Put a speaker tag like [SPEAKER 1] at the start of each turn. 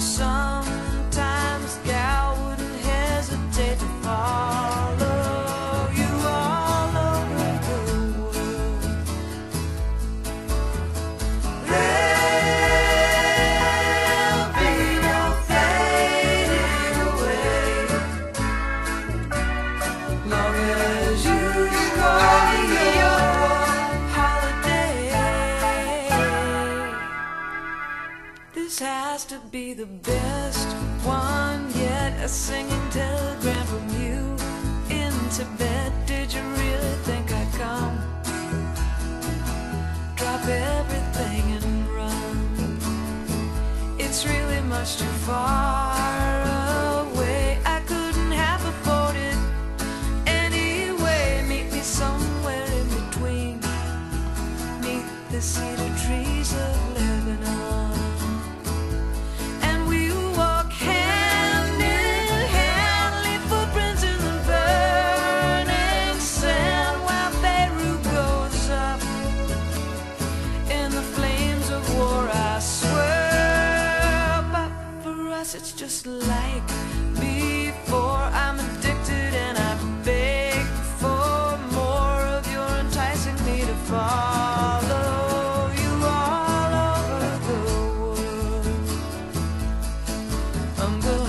[SPEAKER 1] sometimes gal wouldn't hesitate to follow you all over the world. There'll be no fading away, long as you call me your holiday. This has to be the best one yet, a singing telegram from you in Tibet. Did you really think I'd come? Drop everything and run. It's really much too far away. I couldn't have afforded anyway. Meet me somewhere in between, meet the cedar trees of Lebanon. It's just like before. I'm addicted and I beg for more of your enticing me to follow you all over the world. I'm good.